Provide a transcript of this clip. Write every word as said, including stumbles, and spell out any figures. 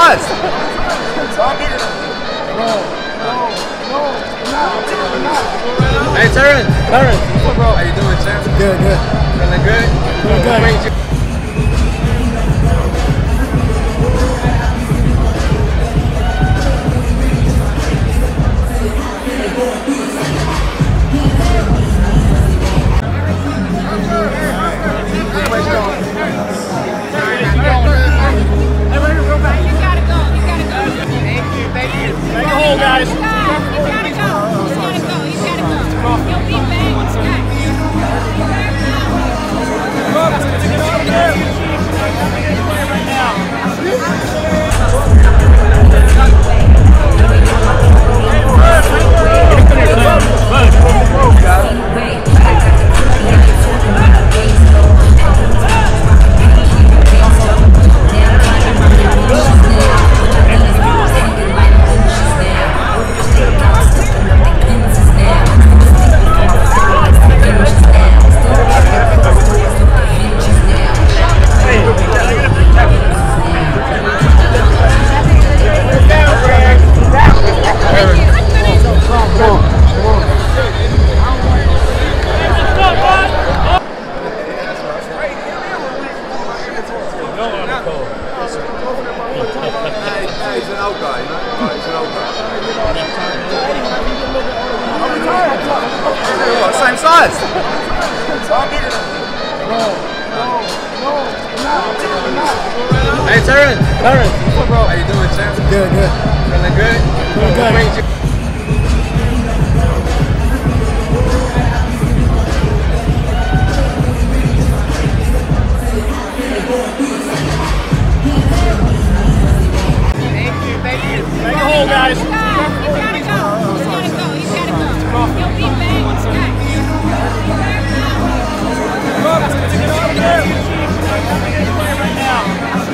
size. Hey, Terrence. Terrence. How you doing, champ? Good, good. Feeling good? Feeling good. Great. Guys. You gotta go. You gotta go. You gotta go. You'll be back. He's an old guy, you know? He's an old guy. What, same size? Hey, Terrence. Terrence. How you doing, champ? Good, good. Feeling good? Feeling good. Great. Guys. You gotta go. You gotta go. You gotta go. You'll be back. Come on, let's get it out of there.